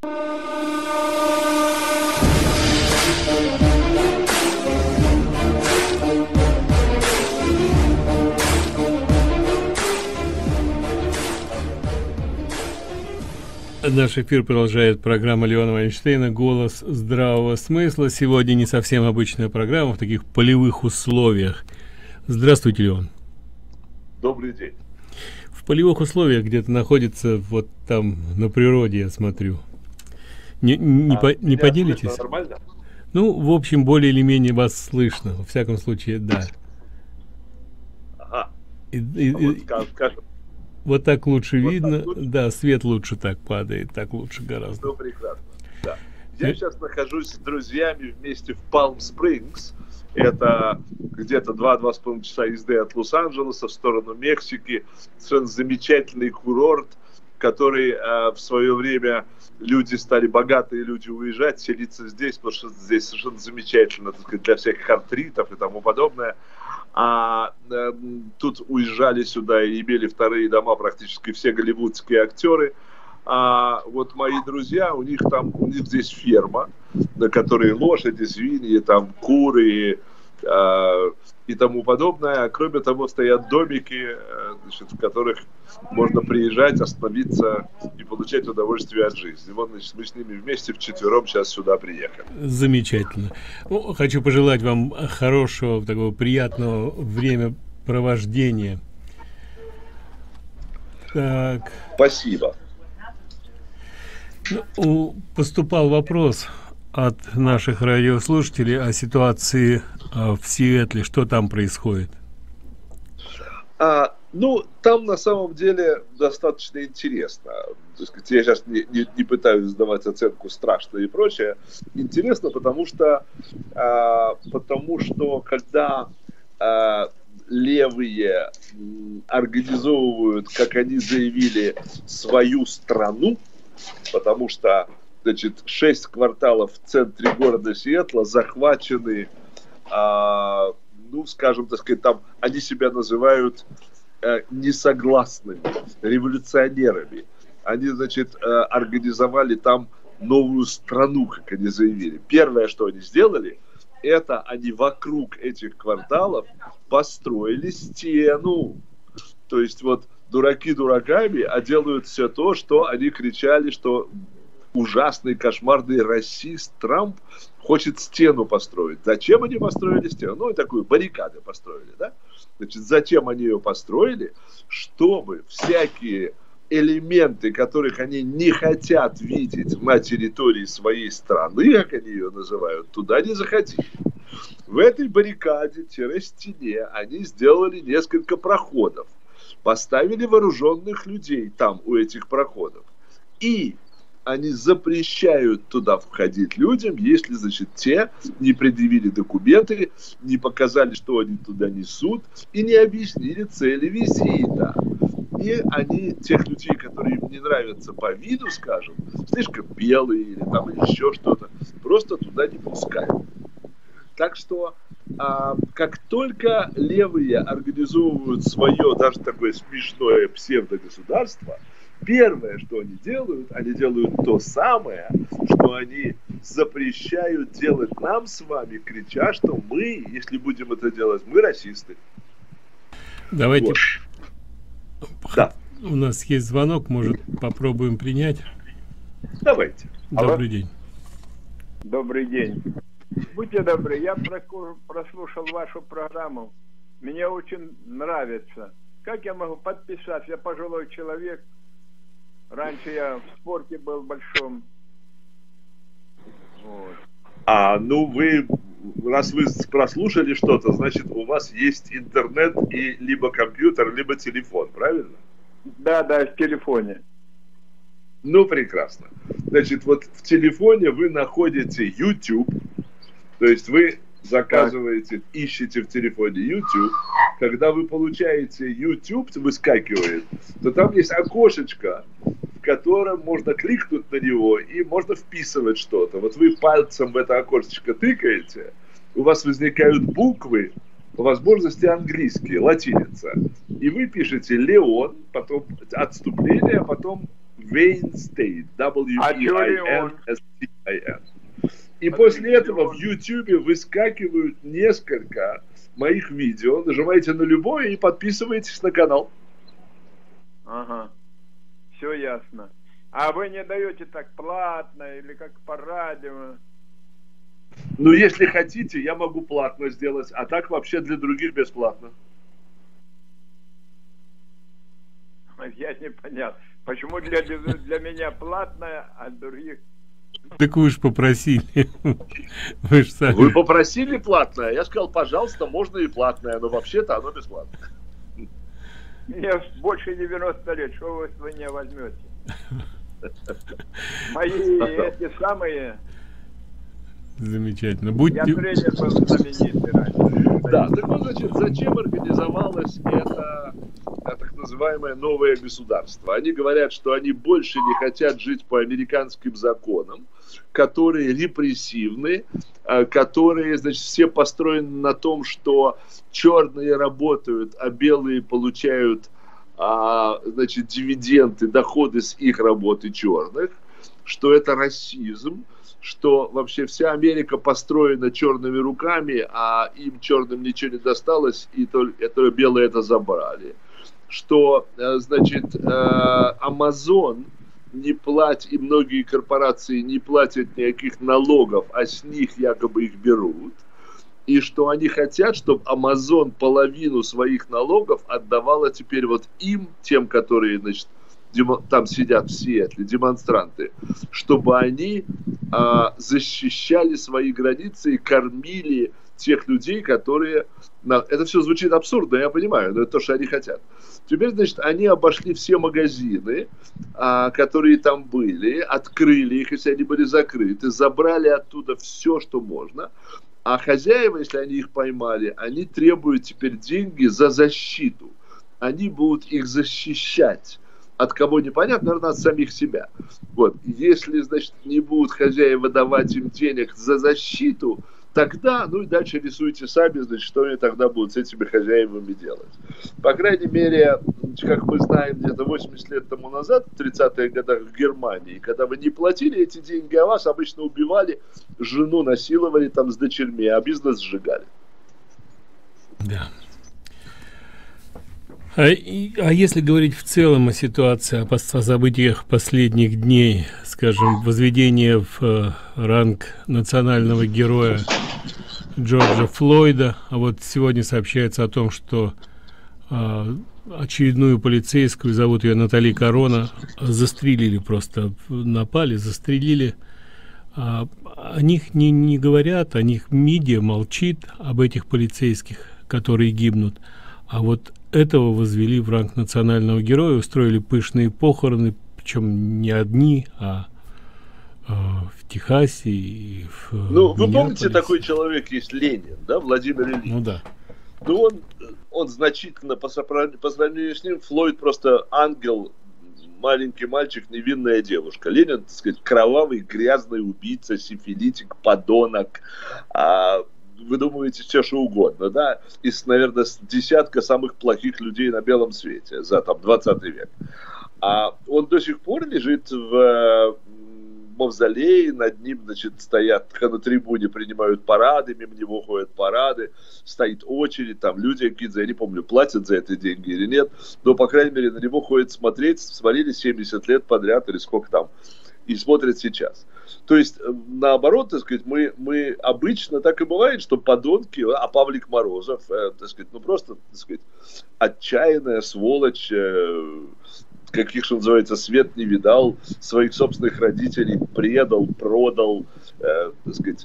Наш эфир продолжает программа Леона Вайнштейна «Голос здравого смысла». Сегодня не совсем обычная программа, в таких полевых условиях. Здравствуйте, Леон. Добрый день. В полевых условиях где-то находится вот там на природе, я смотрю. Не поделитесь? Нормально? Ну, в общем, более или менее вас слышно. Во всяком случае, да. Ага. Вот так лучше вот видно. Так лучше? Да, свет лучше так падает, так лучше гораздо. Ну, прекрасно. Да. Я сейчас нахожусь с друзьями вместе в Палм-Спрингс. Это где-то 2-2,5 часа езды от Лос-Анджелеса в сторону Мексики. Совершенно замечательный курорт, который в свое время люди стали, богатые люди, уезжать, селиться здесь, потому что здесь совершенно замечательно, так сказать, для всяких артритов и тому подобное. Тут уезжали сюда и имели вторые дома практически все голливудские актеры. Вот мои друзья, у них здесь ферма, на которой лошади, свиньи, там куры и тому подобное. А кроме того, стоят домики, значит, в которых можно приезжать, остановиться и получать удовольствие от жизни. Вот, значит, мы с ними вместе вчетвером сейчас сюда приехали. Замечательно. Ну, хочу пожелать вам хорошего, такого приятного времяпровождения. Так. Спасибо. Ну, поступал вопрос от наших радиослушателей о ситуации в Сиэтле. Что там происходит? Ну, там на самом деле достаточно интересно. То есть, я сейчас не пытаюсь сдавать оценку страшно и прочее. Интересно, потому что когда левые организовывают, как они заявили, свою страну, потому что, значит, 6 кварталов в центре города Сиэтла захвачены, ну, скажем, так сказать, там они себя называют несогласными, революционерами. Они, значит, организовали там новую страну, как они заявили. Первое, что они сделали, это они вокруг этих кварталов построили стену. То есть вот дураки дураками, а делают все то, что они кричали, что ужасный, кошмарный расист Трамп хочет стену построить. Зачем они построили стену? Ну, и такую баррикады построили, да? Значит, зачем они ее построили? Чтобы всякие элементы, которых они не хотят видеть на территории своей страны, как они ее называют, туда не заходили. В этой баррикаде-стене они сделали несколько проходов. Поставили вооруженных людей там, у этих проходов. И они запрещают туда входить людям, если, значит, те не предъявили документы, не показали, что они туда несут, и не объяснили цели визита. И они, тех людей, которые им не нравятся по виду, скажем, слишком белые или там еще что-то, просто туда не пускают. Так что, как только левые организовывают свое, даже такое смешное псевдогосударство, первое, что они делают то самое, что они запрещают делать нам с вами, крича, что мы, если будем это делать, мы расисты. Давайте. Вот. Да. У нас есть звонок, может, попробуем принять? Давайте. Добрый день. Добрый день. Будьте добры, я прослушал вашу программу. Мне очень нравится. Как я могу подписаться? Я пожилой человек. Раньше я в спорте был большом. Вот. Ну вы, раз вы прослушали что-то, значит, у вас есть интернет и либо компьютер, либо телефон, правильно? Да, в телефоне. Ну, прекрасно. Значит, вот в телефоне вы находите YouTube, то есть вы заказываете, ищете в телефоне YouTube. Когда вы получаете YouTube, выскакивает, то там есть окошечко, в котором можно кликнуть на него и можно вписывать что-то. Вот вы пальцем в это окошечко тыкаете, у вас возникают буквы, по возможности английские, латиница. И вы пишете Леон, потом отступление, потом Weinstein, W-E-I-N-S-T-I-N. И после этого в YouTube выскакивают несколько моих видео. Нажимаете на любое и подписываетесь на канал. Ага, все ясно. А вы не даете так платно или как по радио? Ну, если хотите, я могу платно сделать, а так вообще для других бесплатно. Я не понял. Почему для меня платное, а других... Так вы же попросили. Вы же сами. Вы попросили платное, я сказал, пожалуйста, можно и платное, но вообще-то оно бесплатное. Мне больше 90 лет, что вы с меня возьмете? Мои эти самые... Замечательно. Я тренер был знаменитый раньше. Да, так вот, значит, зачем организовалось это так называемое новое государство? Они говорят, что они больше не хотят жить по американским законам, которые репрессивны, которые, значит, все построены на том, что черные работают, а белые получают, значит, дивиденды, доходы с их работы черных, что это расизм, что вообще вся Америка построена черными руками, а им черным ничего не досталось, и только белые это забрали. Что, значит, Amazon не платит, и многие корпорации не платят никаких налогов, а с них якобы их берут. И что они хотят, чтобы Amazon половину своих налогов отдавала теперь вот им, тем, которые, значит, там сидят в Сиэтле, демонстранты, чтобы они защищали свои границы и кормили тех людей, которые... Это все звучит абсурдно, я понимаю, но это то, что они хотят. Теперь, значит, они обошли все магазины, которые там были, открыли их, если они были закрыты, забрали оттуда все, что можно, а хозяева, если они их поймали, они требуют теперь деньги за защиту. Они будут их защищать. От кого непонятно, наверное, от самих себя. Вот. Если, значит, не будут хозяева давать им денег за защиту, тогда, ну и дальше рисуйте сами, значит, что они тогда будут с этими хозяевами делать. По крайней мере, как мы знаем, где-то 80 лет тому назад, в 30-х годах в Германии, когда вы не платили эти деньги, а вас обычно убивали, жену насиловали там с дочерьми, а бизнес сжигали. Да. А если говорить в целом о ситуации, о событиях последних дней, скажем, возведение в ранг национального героя Джорджа Флойда, а вот сегодня сообщается о том, что очередную полицейскую, зовут ее Натали Корона, застрелили, просто напали, застрелили. О них не говорят, о них медиа молчит, об этих полицейских, которые гибнут. А вот этого возвели в ранг национального героя, устроили пышные похороны, причем не одни, а в Техасе и в Ну, вы помните, такой человек есть Ленин, да, Владимир Ильич? Ну да. Ну, он значительно, по сравнению с ним, Флойд просто ангел, маленький мальчик, невинная девушка. Ленин, так сказать, кровавый, грязный убийца, сифилитик, подонок, вы думаете, все что угодно, да, из, наверное, десятка самых плохих людей на белом свете за там 20 век. А он до сих пор лежит в мавзолее, над ним, значит, стоят на трибуне, принимают парады, мимо него ходят парады, стоит очередь, там люди какие-то, я не помню, платят за это деньги или нет, но, по крайней мере, на него ходят смотреть, смотрели 70 лет подряд или сколько там, и смотрят сейчас. То есть, наоборот, так сказать, мы обычно так и бывает, что подонки, а Павлик Морозов, так сказать, ну просто, так сказать, отчаянная сволочь, каких, что называется, свет не видал, своих собственных родителей предал, продал, так сказать,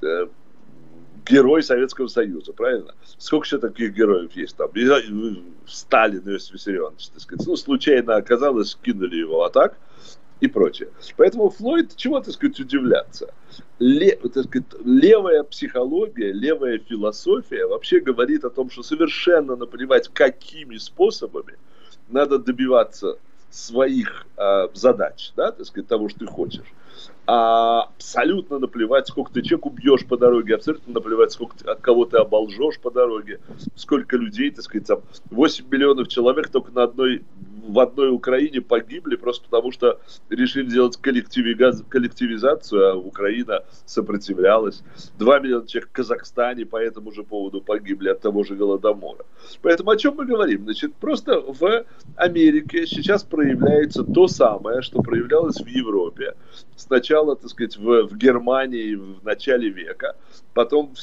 герой Советского Союза, правильно? Сколько еще таких героев есть там? Сталин, Иосиф Виссарионович, так сказать, ну, случайно оказалось, скинули его, а так и прочее. Поэтому Флойд, чего, так сказать, удивляться? Так сказать, левая психология, левая философия вообще говорит о том, что совершенно наплевать, какими способами надо добиваться своих задач, да, так сказать, того, что ты хочешь. Абсолютно наплевать, сколько ты человек убьешь по дороге, абсолютно наплевать, сколько от кого ты оболжешь по дороге, сколько людей, так сказать, там 8 миллионов человек только на одной в одной Украине погибли просто потому, что решили делать коллективизацию, а Украина сопротивлялась. 2 миллиона человек в Казахстане по этому же поводу погибли от того же Голодомора. Поэтому о чем мы говорим? Значит, просто в Америке сейчас проявляется то самое, что проявлялось в Европе. Сначала, так сказать, в Германии в начале века, потом в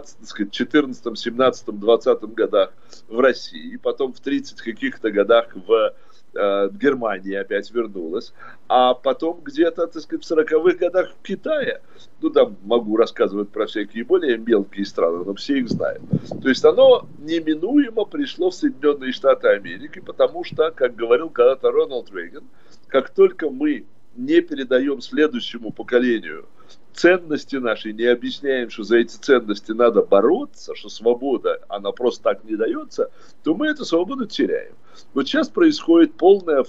14, 17, 20 годах в России, потом в 30 каких-то годах в Германии опять вернулась, а потом где-то, так сказать, в 40-х годах в Китае. Ну, там могу рассказывать про всякие более мелкие страны, но все их знают. То есть оно неминуемо пришло в Соединенные Штаты Америки, потому что, как говорил когда-то Рональд Рейган, как только мы не передаем следующему поколению ценности наши, не объясняем, что за эти ценности надо бороться, что свобода, она просто так не дается, то мы эту свободу теряем. Вот сейчас происходит полная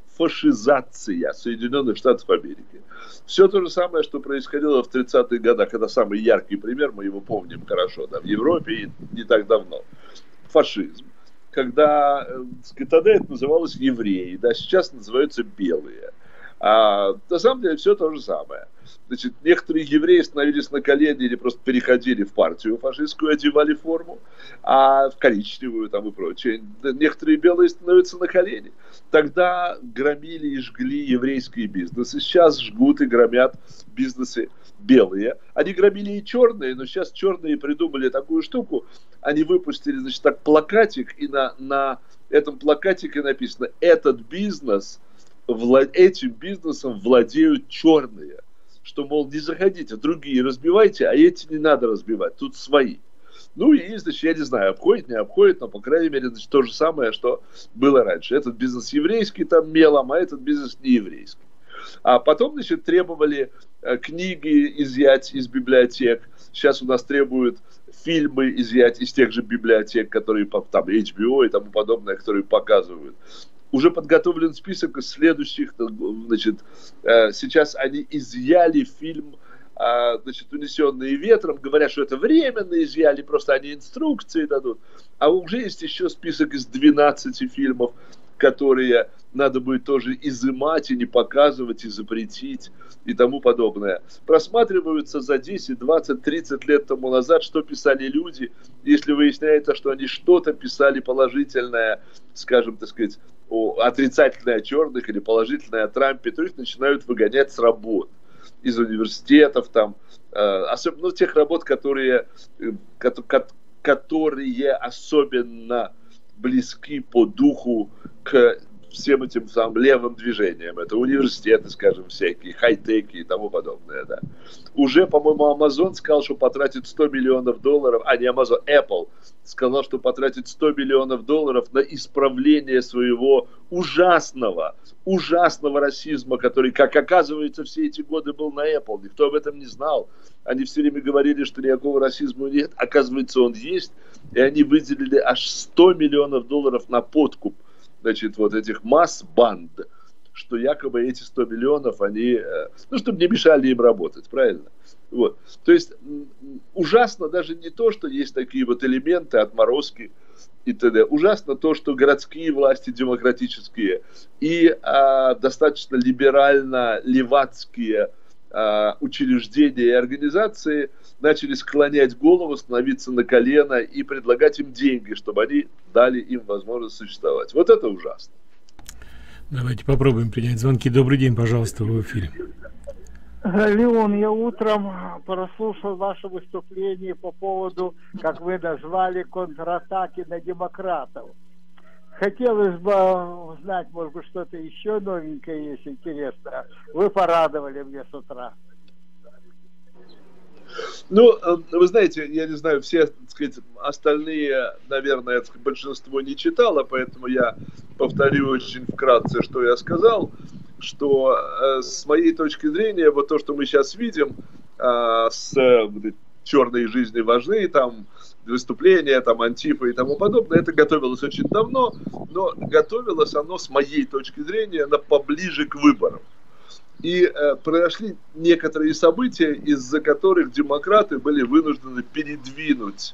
фашизация Соединенных Штатов Америки. Все то же самое, что происходило в 30-х годах. Это самый яркий пример, мы его помним хорошо, да, в Европе и не так давно. Фашизм. Когда, тогда это называлось евреи, да, сейчас называются белые. А на самом деле все то же самое. Значит, некоторые евреи становились на колени или просто переходили в партию фашистскую, одевали форму, в коричневую там и прочее. Некоторые белые становятся на колени. Тогда громили и жгли еврейские бизнесы. Сейчас жгут и громят бизнесы белые. Они громили и черные, но сейчас черные придумали такую штуку. Они выпустили, значит, так плакатик, и на этом плакатике написано: этот бизнес, этим бизнесом владеют черные. Что, мол, не заходите, другие разбивайте, а эти не надо разбивать, тут свои. Ну и, значит, я не знаю, обходит, не обходит, но, по крайней мере, значит, то же самое, что было раньше. Этот бизнес еврейский там мелом, а этот бизнес не еврейский. А потом, значит, требовали книги изъять из библиотек. Сейчас у нас требуют фильмы изъять из тех же библиотек, которые там HBO и тому подобное, которые показывают. Уже подготовлен список из следующих, значит, сейчас они изъяли фильм, значит, «Унесенные ветром», говорят, что это временно изъяли, просто они инструкции дадут. А уже есть еще список из 12 фильмов, которые надо будет тоже изымать и не показывать, и запретить, и тому подобное. Просматриваются за 10, 20, 30 лет тому назад, что писали люди. Если выясняется, что они что-то писали положительное, скажем, так сказать, отрицательное о черных или положительное о Трампе, то их начинают выгонять с работ. Из университетов, там, особенно тех работ, которые особенно близки по духу к всем этим самым левым движениям. Это университеты, скажем, всякие, хай-теки и тому подобное, да. Уже, по-моему, Amazon сказал, что потратит $100 миллионов, не Amazon, Apple сказал, что потратит $100 миллионов на исправление своего ужасного расизма, который, как оказывается, все эти годы был на Apple. Никто об этом не знал. Они все время говорили, что никакого расизма нет. Оказывается, он есть. И они выделили аж $100 миллионов на подкуп, значит, вот этих масс-банд, что якобы эти 100 миллионов, они, чтобы не мешали им работать, правильно? Вот. То есть ужасно даже не то, что есть такие вот элементы, отморозки и т.д. Ужасно то, что городские власти демократические и достаточно либерально-левацкие учреждения и организации начали склонять голову, становиться на колено и предлагать им деньги, чтобы они дали им возможность существовать. Вот это ужасно. Давайте попробуем принять звонки. Добрый день, пожалуйста, в эфире. Леон, я утром прослушал ваше выступление по поводу, как вы назвали, контратаки на демократов. Хотелось бы узнать, может быть, что-то еще новенькое есть, интересное. Вы порадовали мне с утра. Ну, вы знаете, я не знаю, все, так сказать, остальные, наверное, большинство не читало, поэтому я повторю очень вкратце, что я сказал, что с моей точки зрения, вот то, что мы сейчас видим, с черной жизни важны, там, выступления, там, Антифа и тому подобное, это готовилось очень давно, но готовилось оно, с моей точки зрения, поближе к выборам. И произошли некоторые события, из-за которых демократы были вынуждены передвинуть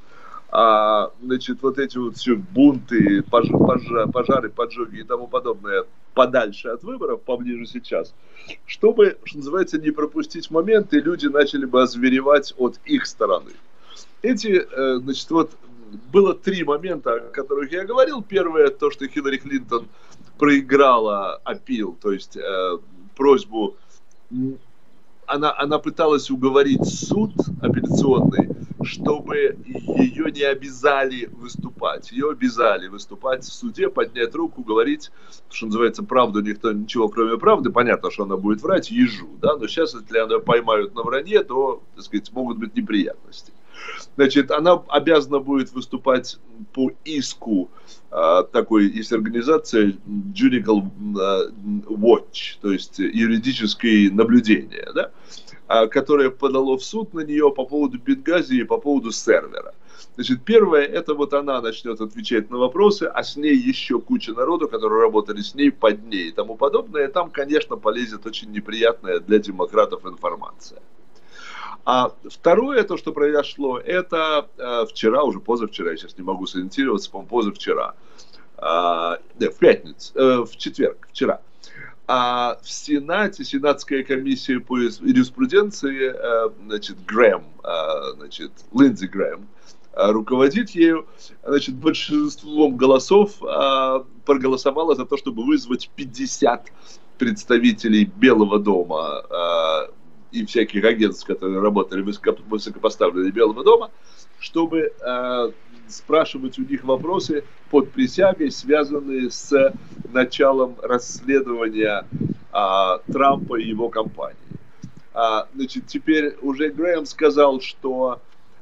значит, вот эти вот все бунты, пожары, поджоги и тому подобное подальше от выборов, поближе сейчас, чтобы, что называется, не пропустить момент, и люди начали бы озверевать от их стороны. Эти, значит, вот было 3 момента, о которых я говорил. Первое, то, что Хиллари Клинтон проиграла аппил, то есть просьбу, она пыталась уговорить суд апелляционный, чтобы ее не обязали выступать. Ее обязали выступать в суде, поднять руку, говорить, что называется, правду никто ничего кроме правды. Понятно, что она будет врать, ежу, да, но сейчас, если она поймают на вранье, то, так сказать, могут быть неприятности. Значит, она обязана будет выступать по иску такой, есть организация Judicial Watch, то есть юридическое наблюдение, да, которое подало в суд на нее по поводу Бенгази и по поводу сервера. Значит, первое, это вот она начнет отвечать на вопросы, а с ней еще куча народу, которые работали с ней, под ней и тому подобное. И там, конечно, полезет очень неприятная для демократов информация. А второе, то, что произошло, это вчера, уже позавчера, я сейчас не могу сориентироваться, по-моему, позавчера, в пятницу, в четверг, вчера, в Сенате, Сенатская комиссия по юриспруденции, значит, Грэм, значит, Линдзи Грэм, руководит ею, значит, большинством голосов проголосовала за то, чтобы вызвать 50 представителей Белого дома и всяких агентств, которые работали высокопоставленные Белого дома, чтобы спрашивать у них вопросы под присягой, связанные с началом расследования Трампа и его кампании. Значит, теперь уже Грэм сказал, что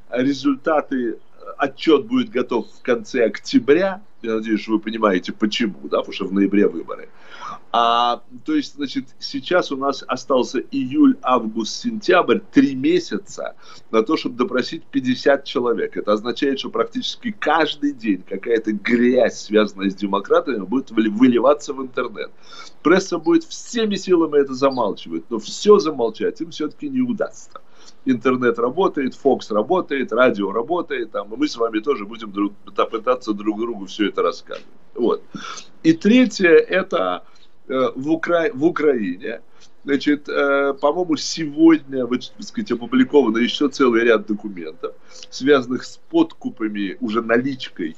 отчет будет готов в конце октября. Я надеюсь, что вы понимаете, почему, да, потому что в ноябре выборы. То есть, значит, сейчас у нас остался июль, август, сентябрь, 3 месяца на то, чтобы допросить 50 человек. Это означает, что практически каждый день какая-то грязь, связанная с демократами, будет выливаться в интернет. Пресса будет всеми силами это замалчивать, но все замолчать им все-таки не удастся. Интернет работает, Fox работает, радио работает, и мы с вами тоже будем пытаться друг другу все это рассказывать. Вот. И третье, это в Украине. Значит, по-моему, сегодня, так сказать, опубликовано еще целый ряд документов, связанных с подкупами, уже наличкой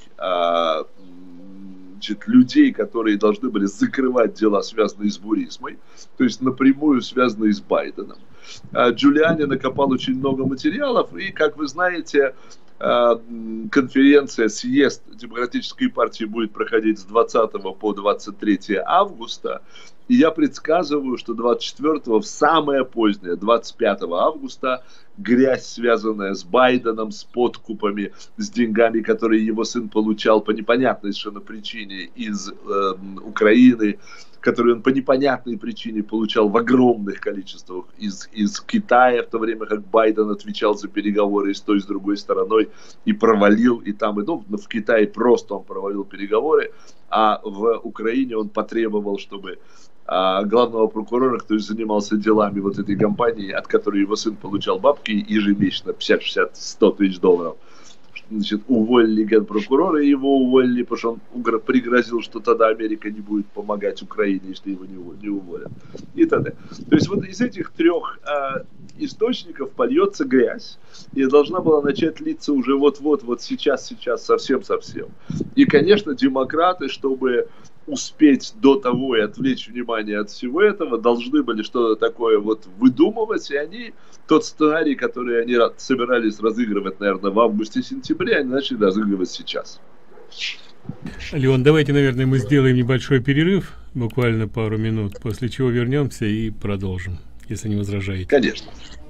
людей, которые должны были закрывать дела, связанные с Бурисмой, то есть напрямую связанные с Байденом. Джулиани накопал очень много материалов, и, как вы знаете, конференция, съезд Демократической партии будет проходить с 20 по 23 августа, и я предсказываю, что 24-го, в самое позднее, 25 августа, грязь, связанная с Байденом, с подкупами, с деньгами, которые его сын получал по непонятной совершенно причине из Украины, которые он по непонятной причине получал в огромных количествах из Китая, в то время как Байден отвечал за переговоры с той и с другой стороной и провалил и там, и там. Но в Китае просто он провалил переговоры, а в Украине он потребовал, чтобы главного прокурора, который занимался делами вот этой компании, от которой его сын получал бабки ежемесячно, 50, 60, 100 тысяч долларов, значит, уволили генпрокурора, и его уволили, потому что он пригрозил, что тогда Америка не будет помогать Украине, если его не уволят. И т.д. То есть вот из этих 3 источников польется грязь, и должна была начать литься уже вот-вот, вот сейчас, совсем-совсем. И, конечно, демократы, чтобы успеть до того и отвлечь внимание от всего этого, должны были что-то такое вот выдумывать, и они тот сценарий, который они собирались разыгрывать, наверное, в августе-сентябре, они начали разыгрывать сейчас. Леон, давайте, наверное, мы сделаем небольшой перерыв, буквально пару минут, после чего вернемся и продолжим, если не возражаете. Конечно.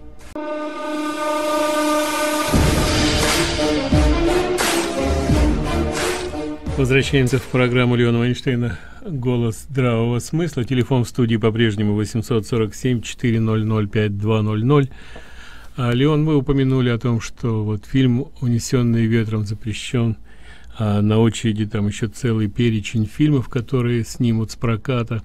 Возвращаемся в программу Леона Вайнштейна «Голос здравого смысла». Телефон в студии по-прежнему 847-400-5200. Леон, вы упомянули о том, что вот фильм «Унесенные ветром» запрещен. На очереди там еще целый перечень фильмов, которые снимут с проката.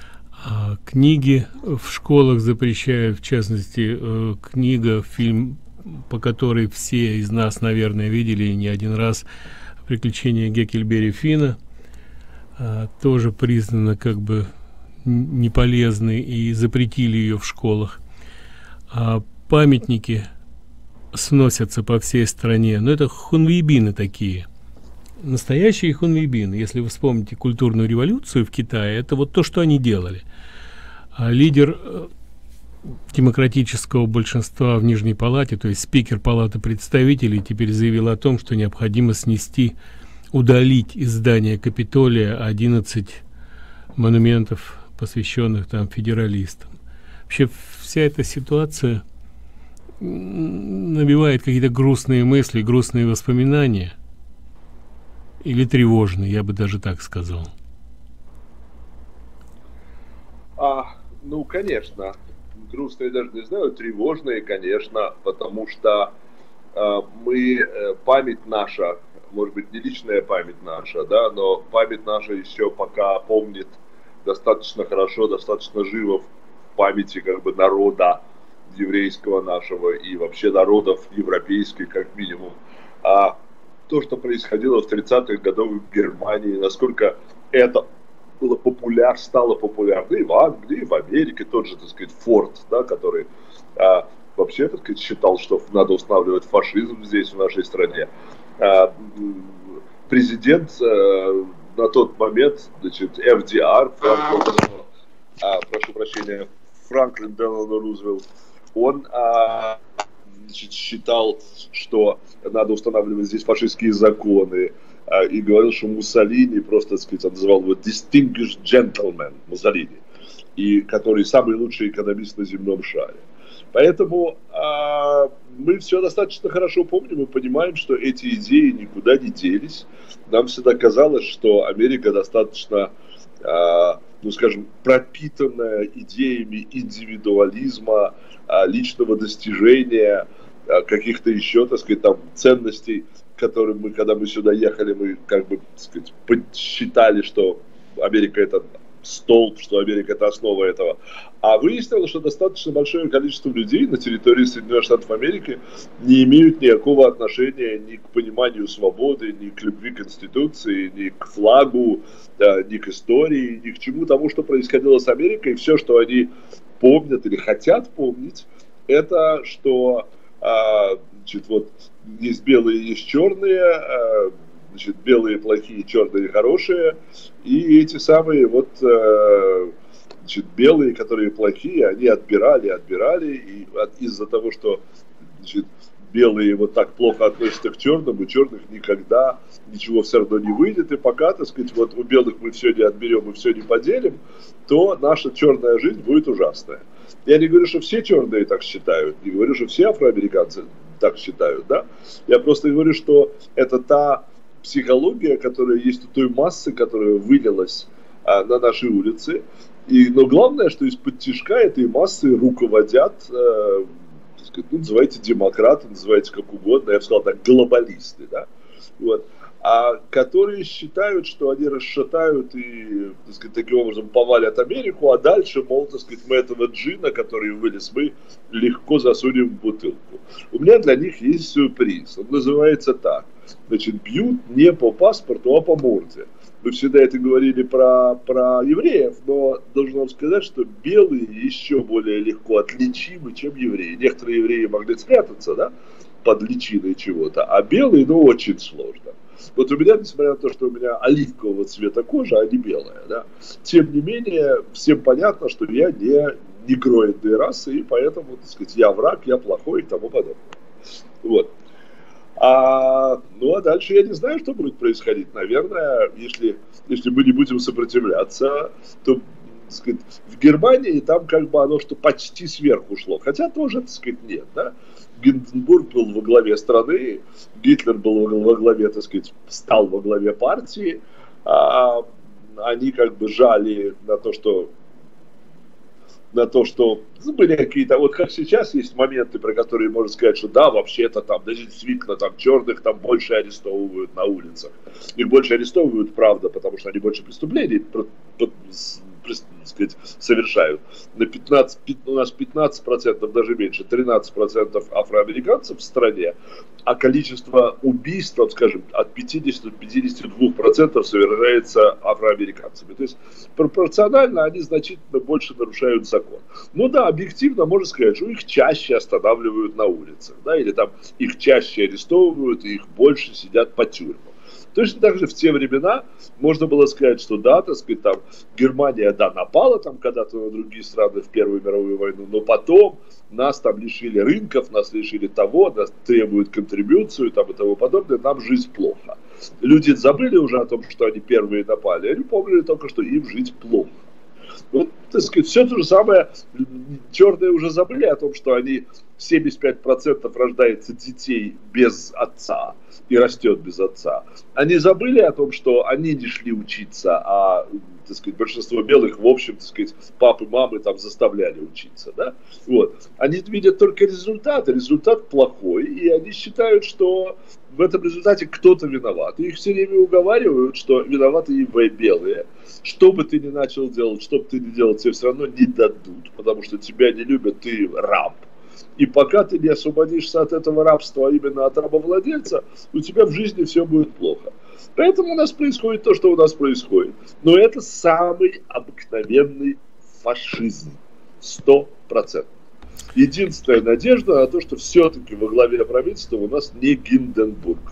Книги в школах запрещают, в частности, фильм по которой все из нас, наверное, видели не один раз «Приключения Гекльберри Финна», тоже признана как бы неполезной и запретили ее в школах. Памятники сносятся по всей стране, но это хунвейбины такие. Настоящие хунвейбины, если вы вспомните культурную революцию в Китае, это вот то, что они делали. Лидер демократического большинства в Нижней Палате, то есть спикер Палаты представителей, теперь заявил о том, что необходимо удалить из здания Капитолия 11 монументов, посвященных там федералистам. Вообще вся эта ситуация набивает какие-то грустные мысли, грустные воспоминания, или тревожные, я бы даже так сказал. Ну, конечно, грустные даже не знаю, тревожные, конечно, потому что память наша, может быть, не личная память наша, да, но память наша еще пока помнит достаточно хорошо, достаточно живо в памяти как бы народа еврейского нашего и вообще народов европейских, как минимум. А то, что происходило в 30-х годах в Германии, насколько это стало популярно и в Англии, и в Америке, тот же, так сказать, Форд, да, который вообще, так сказать, считал, что надо устанавливать фашизм здесь, в нашей стране. Президент на тот момент, значит, ФДР, Франклин Делано Рузвельт, он считал, что надо устанавливать здесь фашистские законы, и говорил, что Муссолини просто, так сказать, он называл его distinguished gentleman Муссолини, и который самый лучший экономист на земном шаре. Поэтому мы все достаточно хорошо помним и понимаем, что эти идеи никуда не делись. Нам всегда казалось, что Америка достаточно, ну скажем, пропитанная идеями индивидуализма, личного достижения, каких-то еще, так сказать, там ценностей, которые мы, когда мы сюда ехали, мы как бы, так сказать, посчитали, что Америка это столб, что Америка это основа этого. А выяснилось, что достаточно большое количество людей на территории Соединенных Штатов Америки не имеют никакого отношения ни к пониманию свободы, ни к любви к Конституции, ни к флагу, ни к истории, ни к чему тому, что происходило с Америкой. И все, что они помнят или хотят помнить, это что значит, вот есть белые, есть черные, значит, белые плохие, черные хорошие, и эти самые вот значит, белые, которые плохие, они отбирали, и из-за того, что, значит, белые вот так плохо относятся к черным, у черных никогда ничего все равно не выйдет, и пока, так сказать, вот у белых мы все не отберем и все не поделим, то наша черная жизнь будет ужасная. Я не говорю, что все черные так считают, не говорю, что все афроамериканцы так считают, да, я просто говорю, что это та психология, которая есть у той массы, которая вылилась на наши улицы. Но главное, что из-под тишка этой массы руководят, так сказать, ну, называйте демократы, называйте как угодно, я бы сказал так, глобалисты, да, вот, которые считают, что они расшатают и, так сказать, таким образом повалят Америку, а дальше, мол, так сказать, мы этого джина, который вылез, мы легко засунем в бутылку. У меня для них есть сюрприз, он называется так. Значит, бьют не по паспорту, а по морде. Мы всегда это говорили про евреев, но должен вам сказать, что белые еще более легко отличимы, чем евреи. Некоторые евреи могли спрятаться, да, под личиной чего-то, а белые, ну, очень сложно. Вот у меня, несмотря на то, что у меня оливкового цвета кожа, а не белая, да, тем не менее, всем понятно, что я не негроидной расы, и поэтому, так сказать, я враг, я плохой и тому подобное. Вот. Ну а дальше я не знаю, что будет происходить. Наверное, если мы не будем сопротивляться, то, так сказать, в Германии там как бы оно что почти сверху шло. Хотя тоже, так сказать, нет, да. Гинденбург был во главе страны, Гитлер был во главе, так сказать, стал во главе партии. Они как бы жали на то, что были какие-то, вот как сейчас есть моменты, про которые можно сказать, что да, вообще-то там, да, действительно, там черных там больше арестовывают на улицах. Их больше арестовывают, правда, потому что они больше преступлений сказать, совершают. У нас 15%, даже меньше, 13% афроамериканцев в стране, а количество убийств, скажем, от 50 до 52% совершается афроамериканцами. То есть пропорционально они значительно больше нарушают закон. Ну да, объективно можно сказать, что их чаще останавливают на улицах, да, или там их чаще арестовывают, и их больше сидят по тюрьмам. Точно так же в те времена можно было сказать, что да, так сказать, там Германия, да, напала там когда-то на другие страны в Первую мировую войну, но потом нас там лишили рынков, нас лишили того, нас требуют контрибуцию там, и тому подобное, нам жить плохо. Люди забыли уже о том, что они первые напали, они помнили только, что им жить плохо. Вот, так сказать, все то же самое, черные уже забыли о том, что они 75% рождается детей без отца и растет без отца. Они забыли о том, что они не шли учиться, а, так сказать, большинство белых, в общем, так сказать, папы, мамы там заставляли учиться, да? Вот. Они видят только результат, и результат плохой, и они считают, что в этом результате кто-то виноват. И их все время уговаривают, что виноваты и белые. Что бы ты ни начал делать, что бы ты ни делал, тебе все равно не дадут, потому что тебя не любят, ты раб. И пока ты не освободишься от этого рабства, а именно от рабовладельца, у тебя в жизни все будет плохо. Поэтому у нас происходит то, что у нас происходит. Но это самый обыкновенный фашизм. 100%. Единственная надежда на то, что все-таки во главе правительства у нас не Гинденбург.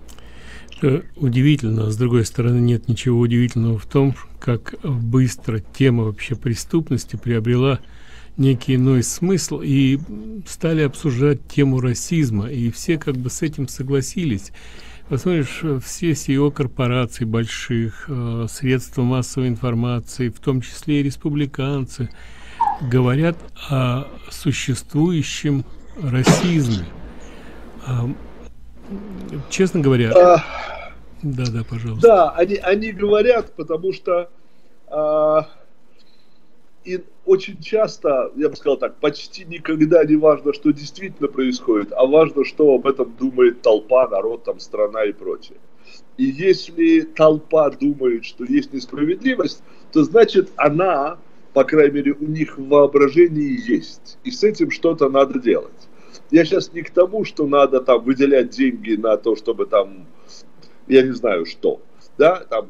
Это удивительно. С другой стороны, нет ничего удивительного в том, как быстро тема вообще преступности приобрела некий иной смысл, и стали обсуждать тему расизма, и все как бы с этим согласились. Посмотришь, все CEO корпораций больших, средства массовой информации, в том числе и республиканцы, говорят о существующем расизме. Честно говоря... Да, пожалуйста. Да, они говорят, потому что и очень часто, я бы сказал так, почти никогда не важно, что действительно происходит, а важно, что об этом думает толпа, народ, там, страна и прочее. И если толпа думает, что есть несправедливость, то значит она, по крайней мере, у них в воображении есть. И с этим что-то надо делать. Я сейчас не к тому, что надо там выделять деньги на то, чтобы там, я не знаю что, да, там...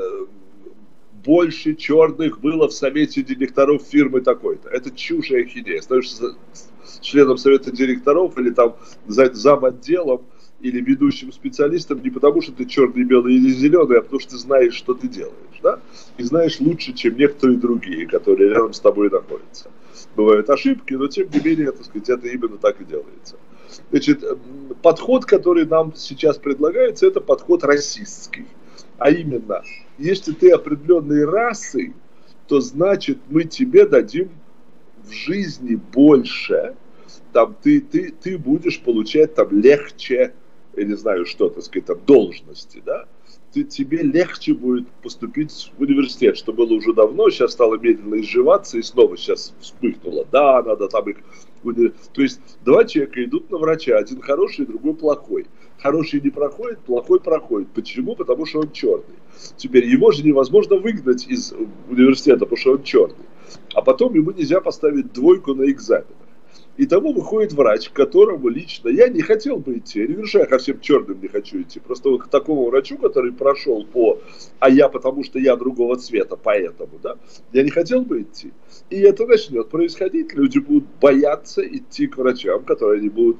больше черных было в совете директоров фирмы такой-то. Это чушь и ахинея. Становишься членом совета директоров или там зам отделом или ведущим специалистом не потому, что ты черный, белый или зеленый, а потому что ты знаешь, что ты делаешь. Да? И знаешь лучше, чем некоторые другие, которые рядом с тобой находятся. Бывают ошибки, но тем не менее, так сказать, это именно так и делается. Значит, подход, который нам сейчас предлагается, это подход расистский. А именно, если ты определенной расы, то значит мы тебе дадим в жизни больше, там ты будешь получать там легче, я не знаю что, так сказать, там должности, да? Тебе легче будет поступить в университет, что было уже давно, сейчас стало медленно изживаться и снова сейчас вспыхнуло. Да, надо там их... То есть два человека идут на врача, один хороший, другой плохой. Хороший не проходит, плохой проходит. Почему? Потому что он черный. Теперь его же невозможно выгнать из университета, потому что он черный. А потом ему нельзя поставить двойку на экзаменах. И тому выходит врач, к которому лично я не хотел бы идти. Я не говорю, что я ко всем черным не хочу идти. Просто вот к такому врачу, который прошел потому что я другого цвета, поэтому, да, я не хотел бы идти. И это начнет происходить. Люди будут бояться идти к врачам, которые не будут...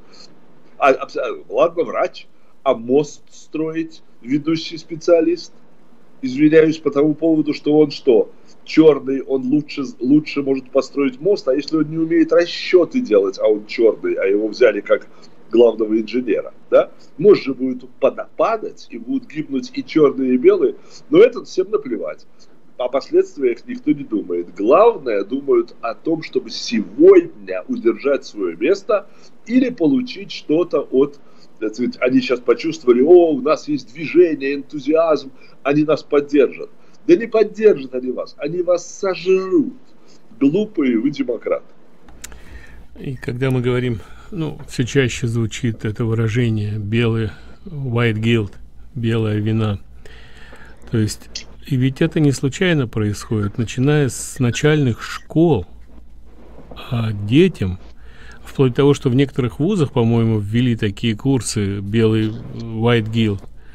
ладно, врач, а мост строить ведущий специалист? Извиняюсь по тому поводу, что он что? Черный, он лучше может построить мост, а если он не умеет расчеты делать, а он черный, а его взяли как главного инженера, да? Мост же будет падать, и будут гибнуть и черные, и белые, но это всем наплевать. О последствиях никто не думает. Главное, думают о том, чтобы сегодня удержать свое место или получить что-то от... Они сейчас почувствовали, у нас есть движение, энтузиазм, они нас поддержат. Да не поддержат они вас сожрут. Глупые вы демократы. И когда мы говорим, все чаще звучит это выражение white guilt, белая вина. То есть И ведь это не случайно происходит, начиная с начальных школ. А детям, вплоть до того, что в некоторых вузах, по-моему, ввели такие курсы, белый White Guild,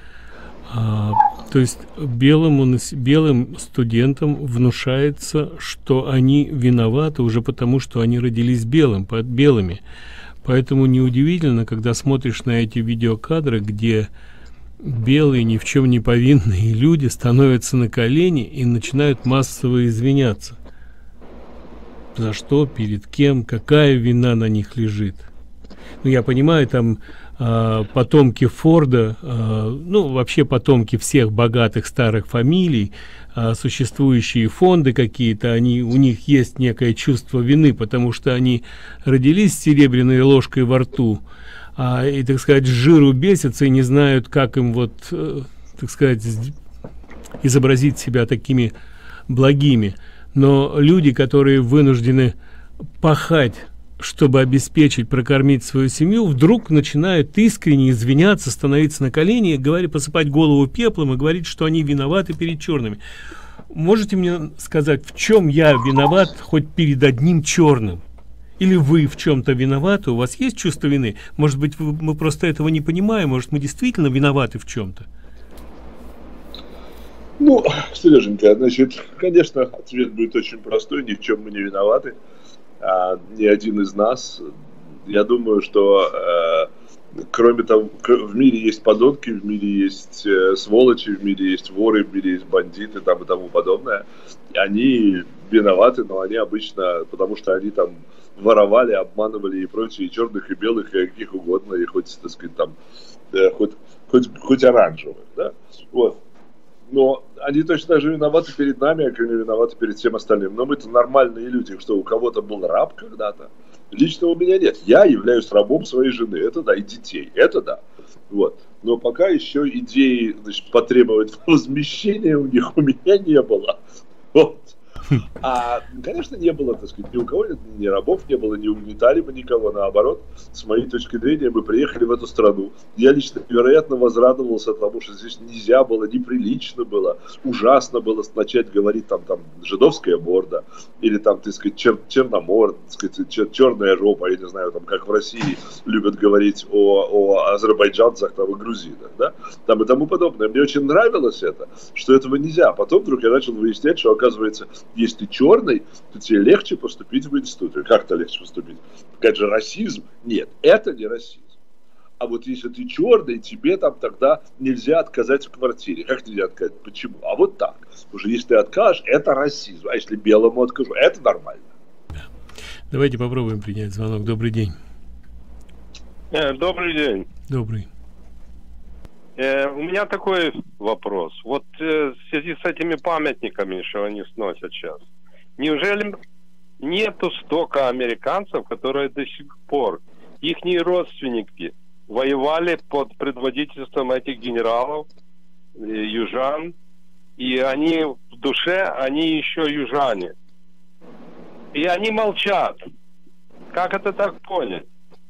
то есть белым студентам внушается, что они виноваты уже потому, что они родились белыми. Поэтому неудивительно, когда смотришь на эти видеокадры, где белые, ни в чем не повинные люди становятся на колени и начинают массово извиняться. За что, перед кем, какая вина на них лежит. Ну, я понимаю, там потомки Форда, ну, вообще потомки всех богатых старых фамилий, существующие фонды какие-то, у них есть некое чувство вины, потому что они родились с серебряной ложкой во рту, и, так сказать, с жиру бесятся и не знают, как им вот, так сказать, изобразить себя такими благими. Но люди, которые вынуждены пахать, чтобы обеспечить, прокормить свою семью, вдруг начинают искренне извиняться, становиться на колени, посыпать голову пеплом и говорить, что они виноваты перед черными. Можете мне сказать, в чем я виноват хоть перед одним черным? Или вы в чем-то виноваты? У вас есть чувство вины? Может быть, мы просто этого не понимаем? Может, мы действительно виноваты в чем-то? Ну, Сереженька, значит, конечно, ответ будет очень простой. Ни в чем мы не виноваты. Ни один из нас. Я думаю, что кроме того, в мире есть подонки, в мире есть сволочи, в мире есть воры, в мире есть бандиты там, и тому подобное. Они виноваты, но они обычно, потому что они там воровали, обманывали и прочее, и черных, и белых, и каких угодно, и хоть, так сказать, там, хоть оранжевых, да, вот. Но они точно так же виноваты перед нами, как они виноваты перед всем остальным. Но мы-то нормальные люди, что у кого-то был раб когда-то. Лично у меня нет. Я являюсь рабом своей жены, это да, и детей, это да. Вот. Но пока еще идеи, значит, потребовать возмещения у них у меня не было. Вот. Конечно, не было, так сказать, ни у кого ни рабов не было, не угнетали мы никого, наоборот, с моей точки зрения, мы приехали в эту страну. Я лично невероятно возрадовался тому, что здесь нельзя было, неприлично было, ужасно было начать говорить там жидовская морда, или там, так сказать, черномор, так сказать, черная жопа, я не знаю, там, как в России любят говорить о азербайджанцах, там, и грузинах, да, там и тому подобное. Мне очень нравилось это, что этого нельзя. Потом вдруг я начал выяснять, что, оказывается, если ты черный, то тебе легче поступить в институт. Как-то легче поступить. Опять же, расизм? Нет, это не расизм. А вот если ты черный, тебе там тогда нельзя отказать в квартире. Как нельзя отказать? Почему? А вот так. Потому что если ты откажешь, это расизм. А если белому откажу, это нормально. Давайте попробуем принять звонок. Добрый день. Добрый день. Добрый. У меня такой вопрос. Вот в связи с этими памятниками, что они сносят сейчас, неужели нету столько американцев, которые до сих пор, ихние родственники, воевали под предводительством этих генералов, южан, и они в душе, они еще южане. И они молчат. Как это так понять?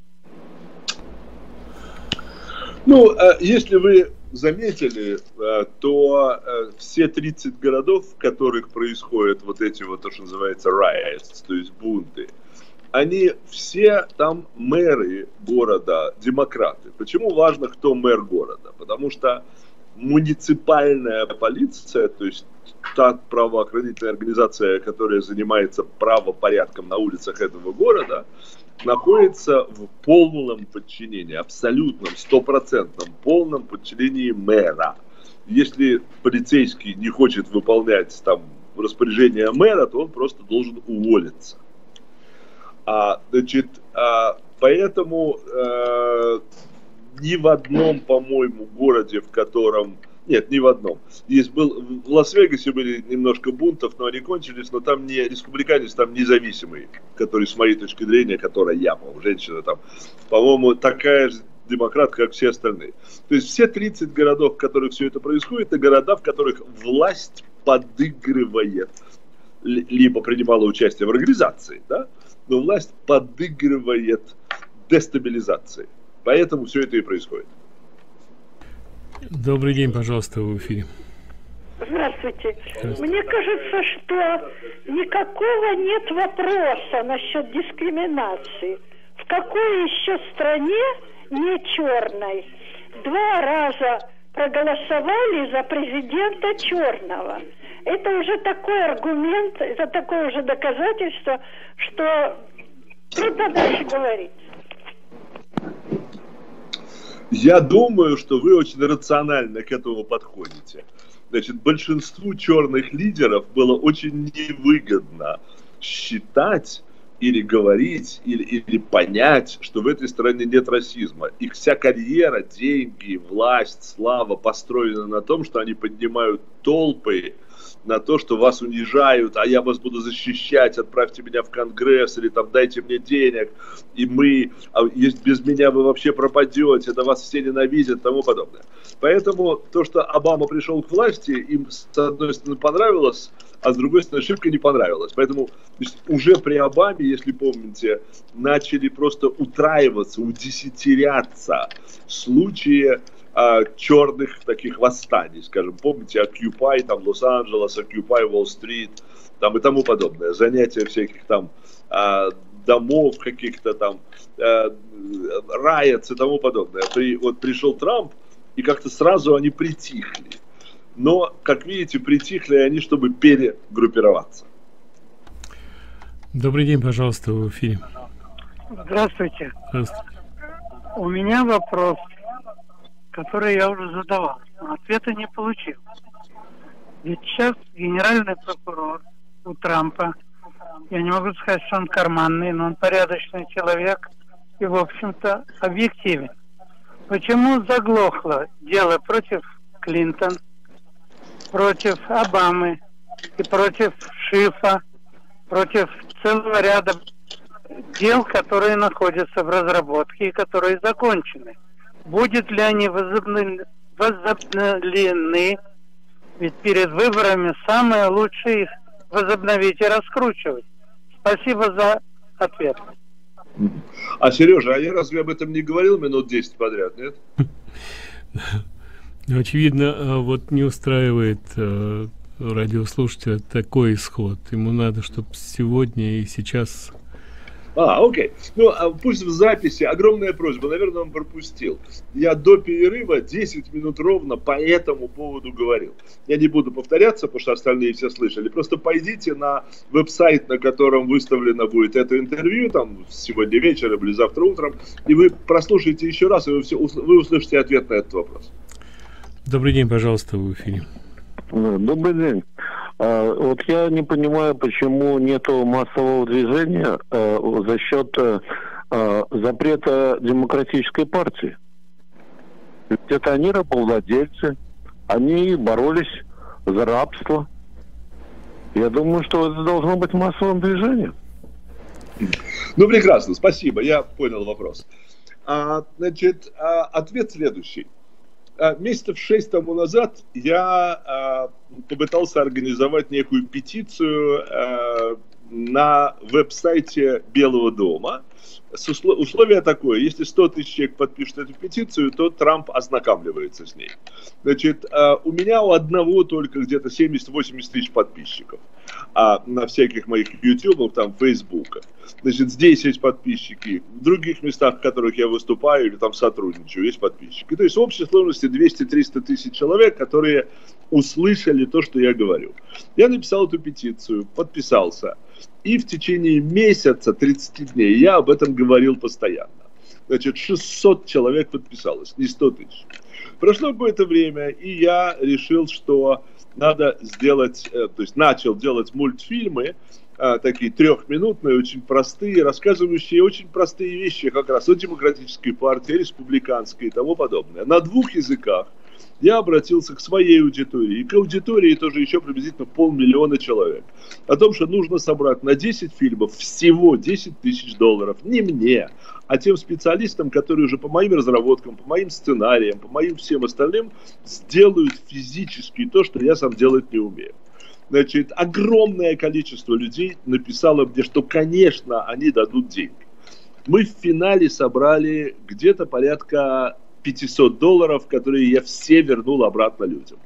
Ну, если вы заметили, то все 30 городов, в которых происходят вот эти вот, то, что называется riots, то есть бунты, они все там мэры города, демократы. Почему важно, кто мэр города? Потому что муниципальная полиция, то есть та правоохранительная организация, которая занимается правопорядком на улицах этого города, находится в полном подчинении, абсолютном, стопроцентном, полном подчинении мэра. Если полицейский не хочет выполнять там распоряжение мэра, то он просто должен уволиться. Поэтому ни в одном, по-моему, городе, в котором... Нет, ни в одном. В Лас-Вегасе были немножко бунтов, но они кончились, но там не республиканец, там независимый, который, с моей точки зрения, которая я, по-моему, женщина там, по-моему, такая же демократка, как все остальные. То есть все 30 городов, в которых все это происходит, это города, в которых власть подыгрывает, либо принимала участие в организации, да, но власть подыгрывает дестабилизации. Поэтому все это и происходит. Добрый день, пожалуйста, в эфире. Здравствуйте. Мне кажется, что никакого нет вопроса насчет дискриминации. В какой еще стране, не черной, 2 раза проголосовали за президента черного? Это уже такой аргумент, это такое уже доказательство, что трудно дальше говорить. Я думаю, что вы очень рационально к этому подходите. Значит, большинству черных лидеров было очень невыгодно считать или говорить, или понять, что в этой стране нет расизма. Их вся карьера, деньги, власть, слава построены на том, что они поднимают толпы, на то, что вас унижают, а я вас буду защищать, отправьте меня в Конгресс, или там дайте мне денег, и без меня вы вообще пропадете, да вас все ненавидят, и тому подобное. Поэтому то, что Обама пришел к власти, им с одной стороны понравилось, а с другой стороны шибко не понравилось. Поэтому уже при Обаме, если помните, начали просто утраиваться, удесятеряться случаи черных таких восстаний, скажем, помните, Occupy там Лос-Анджелес, Occupy Уолл-стрит, там и тому подобное, занятия всяких там домов каких-то там, riots и тому подобное. Вот пришел Трамп, и как-то сразу они притихли. Но, как видите, притихли они, чтобы перегруппироваться. Добрый день, пожалуйста, в эфире. Здравствуйте. Здравствуйте. У меня вопрос, который я уже задавал, но ответа не получил. Ведь сейчас генеральный прокурор у Трампа, я не могу сказать, что он карманный, но он порядочный человек и, в общем-то, объективен. Почему заглохло дело против Клинтон, против Обамы и против Шифа, против целого ряда дел, которые находятся в разработке и которые закончены? Будет ли они возобновлены? Ведь перед выборами самое лучшее их возобновить и раскручивать. Спасибо за ответ. А, Сережа, а я разве об этом не говорил минут 10 подряд, нет? Очевидно, вот не устраивает радиослушателя такой исход. Ему надо, чтобы сегодня и сейчас... Окей. Ну, пусть в записи. Огромная просьба. Наверное, он пропустил. Я до перерыва 10 минут ровно по этому поводу говорил. Я не буду повторяться, потому что остальные все слышали. Просто пойдите на веб-сайт, на котором выставлено будет это интервью, там, сегодня вечером или завтра утром, и вы прослушаете еще раз, и вы услышите ответ на этот вопрос. Добрый день, пожалуйста, в эфире. Добрый день. Вот я не понимаю, почему нету массового движения за счет запрета демократической партии. Ведь это они рабовладельцы, они боролись за рабство. Я думаю, что это должно быть массовым движением. Ну, прекрасно, спасибо, я понял вопрос. Значит, ответ следующий. Месяцев 6 тому назад я попытался организовать некую петицию на веб-сайте Белого дома. Условие такое: если 100 тысяч человек подпишут эту петицию, то Трамп ознакомливается с ней. Значит, у меня у одного только где-то 70-80 тысяч подписчиков. А на всяких моих ютубах, там, фейсбуках. Значит, здесь есть подписчики. В других местах, в которых я выступаю или там сотрудничаю, есть подписчики. То есть в общей сложности 200-300 тысяч человек, которые услышали то, что я говорю. Я написал эту петицию, подписался. И в течение месяца, 30 дней, я об этом говорил постоянно. Значит, 600 человек подписалось, не 100 тысяч. Прошло какое-то время, и я решил, что надо сделать, то есть начал делать мультфильмы, такие 3-минутные, очень простые, рассказывающие очень простые вещи, как раз о демократической партии, республиканской и тому подобное. На 2 языках я обратился к своей аудитории, и к аудитории тоже еще приблизительно 500 000 человек. О том, что нужно собрать на 10 фильмов всего $10 000, не мне, а тем специалистам, которые уже по моим разработкам, по моим сценариям, по моим всем остальным сделают физически то, что я сам делать не умею. Значит, огромное количество людей написало мне, что, конечно, они дадут деньги. Мы в финале собрали где-то порядка $500, которые я все вернул обратно людям.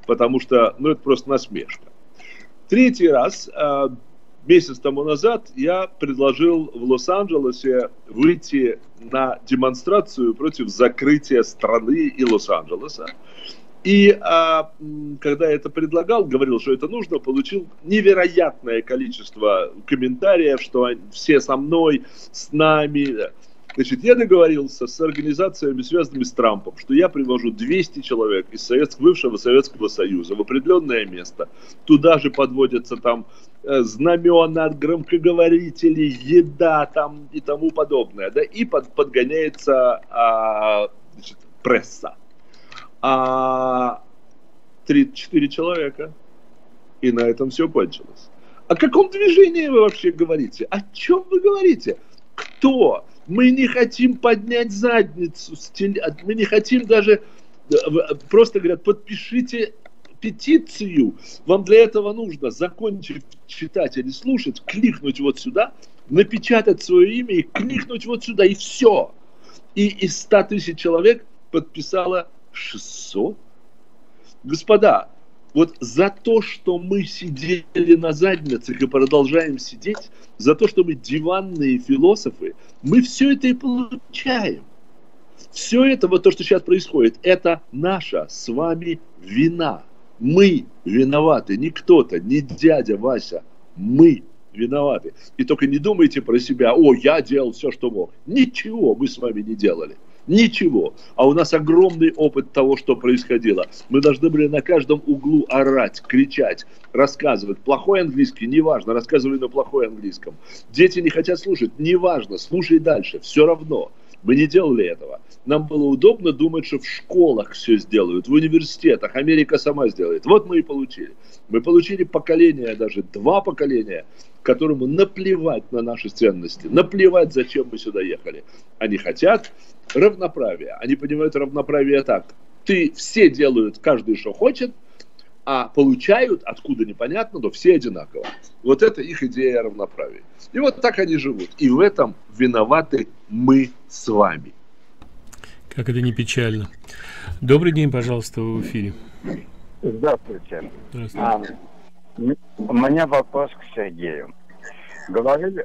потому что, ну, это просто насмешка. Третий раз, месяц тому назад, я предложил в Лос-Анджелесе выйти на демонстрацию против закрытия страны и Лос-Анджелеса. И когда я это предлагал, говорил, что это нужно, получил невероятное количество комментариев, что все со мной, с нами. Значит, я договорился с организациями, связанными с Трампом, что я привожу 200 человек из бывшего Советского Союза в определенное место. Туда же подводятся там знамена, громкоговорители, еда там и тому подобное. Да, и подгоняется значит, пресса. 34 человека. И на этом все кончилось. О каком движении вы вообще говорите? О чем вы говорите? Кто? Мы не хотим поднять задницу, мы не хотим даже, просто говорят, подпишите петицию. Вам для этого нужно, закончив читать или слушать, кликнуть вот сюда, напечатать свое имя и кликнуть вот сюда, и все. И из 100 тысяч человек подписало 600. Господа, вот за то, что мы сидели на задницах и продолжаем сидеть, за то, что мы диванные философы, мы все это и получаем. Все это, вот то, что сейчас происходит, это наша с вами вина. Мы виноваты, не кто-то, не дядя Вася, мы виноваты. И только не думайте про себя, о, я делал все, что мог. Ничего мы с вами не делали. Ничего. А у нас огромный опыт того, что происходило. Мы должны были на каждом углу орать, кричать, рассказывать. Плохой английский, неважно, рассказывай на плохой английском. Дети не хотят слушать, неважно, слушай дальше, все равно. Мы не делали этого. Нам было удобно думать, что в школах все сделают, в университетах, Америка сама сделает. Вот мы и получили. Мы получили поколение, даже 2 поколения, которому наплевать на наши ценности, наплевать, зачем мы сюда ехали. Они хотят равноправия. Они понимают равноправие так. Все делают, каждый что хочет, а получают, откуда непонятно, но все одинаково. Вот это их идея равноправия. И вот так они живут. И в этом виноваты мы с вами. Как это не печально. Добрый день, пожалуйста, вы в эфире. Здравствуйте. Здравствуйте. У меня вопрос к Сергею. Говорил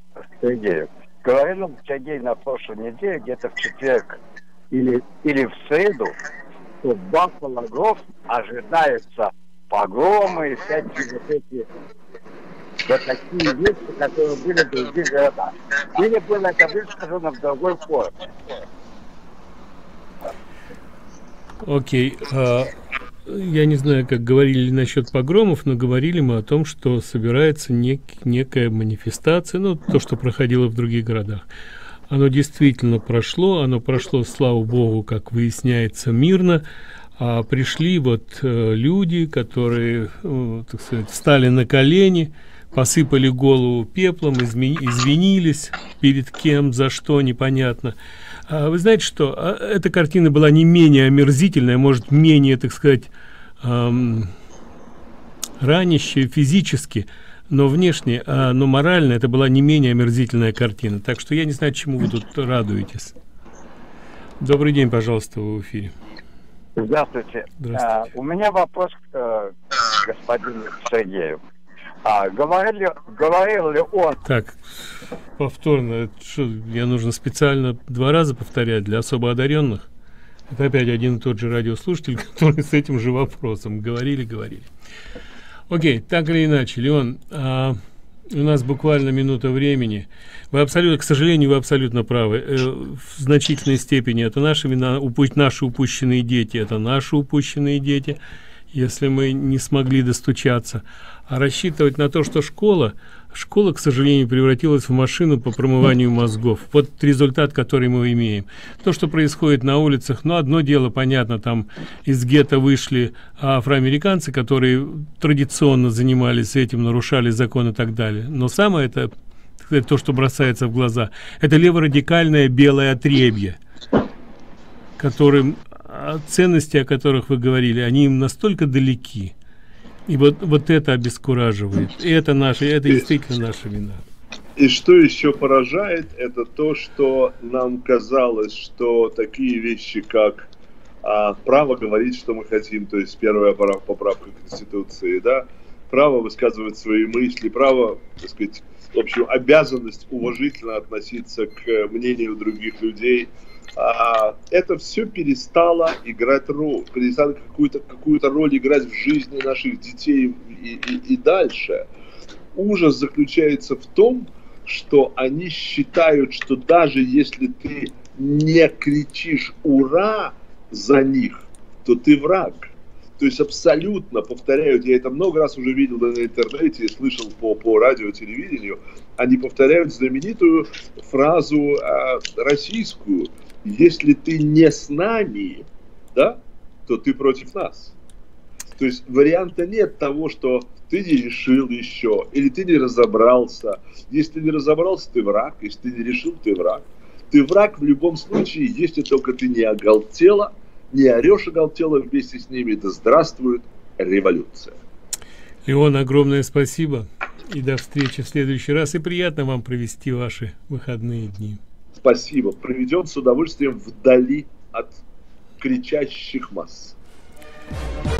Сергей на прошлой неделе, где-то в четверг или в среду, что в Баффало-Гроув ожидаются погромы и всякие вот такие вещи, которые были в других городах. Или было это высказано в другой форме. Окей. Я не знаю, как говорили насчет погромов, но говорили мы о том, что собирается некая манифестация, ну, то, что проходило в других городах. Оно действительно прошло, слава богу, как выясняется, мирно. А пришли вот люди, которые, так сказать, встали на колени, посыпали голову пеплом, извинились перед кем, за что, непонятно. Вы знаете, что эта картина была не менее омерзительная, может, менее, так сказать, ранящая физически, но внешне, но морально это была не менее омерзительная картина. Так что я не знаю, чему вы тут радуетесь. Добрый день, пожалуйста, вы в эфире. Здравствуйте. Здравствуйте. У меня вопрос к господину Сергею. Говорил ли он... Так, повторно, что, я нужно специально 2 раза повторять для особо одаренных? Это опять один и тот же радиослушатель, который с этим же вопросом. Говорили. Окей, так или иначе, Леон, у нас буквально минута времени. Вы абсолютно, к сожалению, вы абсолютно правы. В значительной степени это наша вина, наши упущенные дети, это наши упущенные дети, если мы не смогли достучаться. А рассчитывать на то, что школа, к сожалению, превратилась в машину по промыванию мозгов. Вот результат, который мы имеем. То, что происходит на улицах, ну, одно дело, понятно, там из гетто вышли афроамериканцы, которые традиционно занимались этим, нарушали закон и так далее. Но самое это то, что бросается в глаза, это леворадикальное белое отребье, ценности, о которых вы говорили, они им настолько далеки. И вот это обескураживает. И это действительно наша вина. И что еще поражает, это то, что нам казалось, что такие вещи, как право говорить, что мы хотим, то есть первая поправка Конституции, да, право высказывать свои мысли, право, так сказать, в общем, обязанность уважительно относиться к мнению других людей. Это все перестало играть роль, перестало какую-то роль играть в жизни наших детей и дальше. Ужас заключается в том, что они считают, что даже если ты не кричишь «Ура!» за них, то ты враг. То есть абсолютно, повторяют, я это много раз уже видел на интернете, слышал по радио, телевидению, они повторяют знаменитую фразу российскую: если ты не с нами, да, то ты против нас. То есть варианта нет того, что ты не решил еще, или ты не разобрался. Если ты не разобрался, ты враг. Если ты не решил, ты враг. Ты враг в любом случае, если только ты не оголтела, не орешь оголтела вместе с ними. Да здравствует революция. Леон, огромное спасибо. И до встречи в следующий раз. И приятно вам провести ваши выходные дни. Спасибо. Проведем с удовольствием вдали от кричащих масс.